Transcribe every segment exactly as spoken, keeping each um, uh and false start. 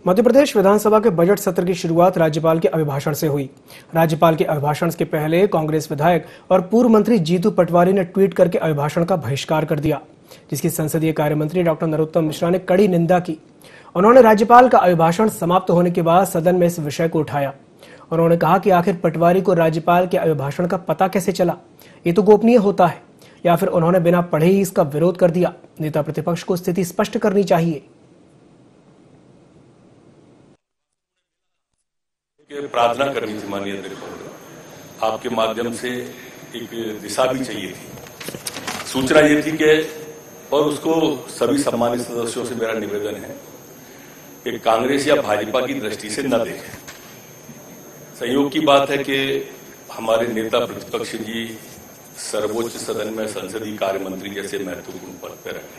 मध्य प्रदेश विधानसभा के बजट सत्र की शुरुआत राज्यपाल के अभिभाषण से हुई। राज्यपाल के अभिभाषण के पहले कांग्रेस विधायक और पूर्व मंत्री जीतू पटवारी ने ट्वीट करके अभिभाषण का बहिष्कार कर दिया, जिसकी संसदीय कार्य मंत्री डॉक्टर नरोत्तम मिश्रा ने कड़ी निंदा की। उन्होंने राज्यपाल का अभिभाषण समाप्त होने के बाद सदन में इस विषय को उठाया। उन्होंने कहा कि आखिर पटवारी को राज्यपाल के अभिभाषण का पता कैसे चला? ये तो गोपनीय होता है, या फिर उन्होंने बिना पढ़े ही इसका विरोध कर दिया? नेता प्रतिपक्ष को स्थिति स्पष्ट करनी चाहिए। प्रार्थना करनी थी माननीय अध्यक्ष महोदय, आपके माध्यम से एक दिशा भी चाहिए थी। सूचना ये थी कि, और उसको सभी सम्मानित सदस्यों से मेरा निवेदन है कि कांग्रेस या भाजपा की दृष्टि से न देखें। संयोग की बात है कि हमारे नेता प्रतिपक्ष जी सर्वोच्च सदन में संसदीय कार्य मंत्री जैसे महत्वपूर्ण पद पर रहे।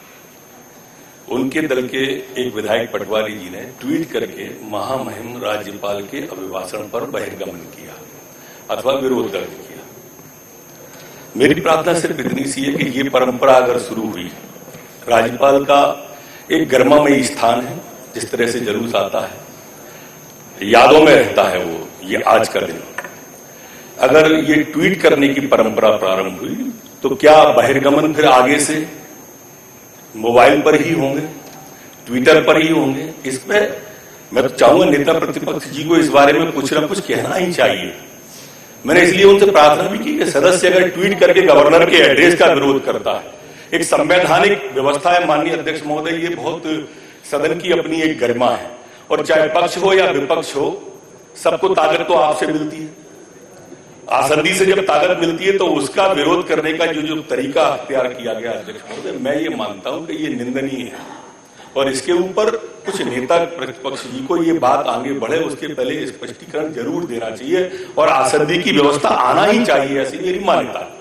उनके दल के एक विधायक पटवारी जी ने ट्वीट करके महामहिम राज्यपाल के अभिभाषण पर बहिर्गमन किया अथवा विरोध दर्ज किया। मेरी प्रार्थना सिर्फ इतनी सी है कि ये परंपरा अगर शुरू हुई, राज्यपाल का एक गरिमामयी स्थान है, जिस तरह से जुलूस आता है, यादों में रहता है वो ये आज का दिन। अगर ये ट्वीट करने की परंपरा प्रारंभ हुई तो क्या बहिर्गमन फिर आगे से मोबाइल पर ही होंगे, ट्विटर पर ही होंगे? इसमें मैं तो चाहूंगा नेता प्रतिपक्ष जी को इस बारे में कुछ ना कुछ कहना ही चाहिए। मैंने इसलिए उनसे प्रार्थना भी की कि सदस्य अगर ट्वीट करके गवर्नर के एड्रेस का विरोध करता है, एक संवैधानिक व्यवस्था है माननीय अध्यक्ष महोदय, ये बहुत सदन की अपनी एक गरिमा है, और चाहे पक्ष हो या विपक्ष हो, सबको ताकत तो आपसे मिलती है। आसंदी से जब ताकत मिलती है तो उसका विरोध करने का जो जो तरीका अख्तियार किया गया अध्यक्ष महोदय, मैं ये मानता हूं कि ये निंदनीय है, और इसके ऊपर कुछ नेता प्रतिपक्ष जी को ये बात आगे बढ़े उसके पहले स्पष्टीकरण जरूर देना चाहिए, और आसंदी की व्यवस्था आना ही चाहिए, ऐसी मेरी मान्यता है।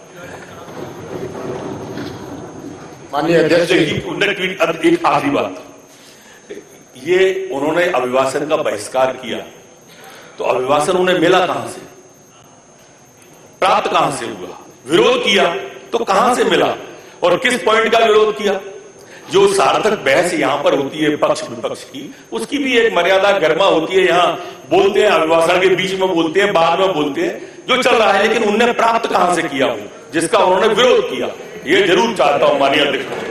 माननीय अध्यक्ष जी, उन्होंने ट्वीट, एक आखिरी बात, ये उन्होंने अभिभाषण का बहिष्कार किया तो अभिभाषण उन्हें मिला कहां से, प्राप्त कहां से हुआ? विरोध किया तो कहां से मिला और किस पॉइंट का विरोध किया? जो सार्थक बहस यहां पर होती है पक्ष विपक्ष की, उसकी भी एक मर्यादा गरिमा होती है। यहां बोलते हैं, अभिभाषण के बीच में बोलते हैं, बाद में बोलते हैं, जो चल रहा है, लेकिन उन्होंने प्राप्त कहां से किया हो जिसका उन्होंने विरोध किया? ये जरूर चाहता हूं माननीय अध्यक्ष।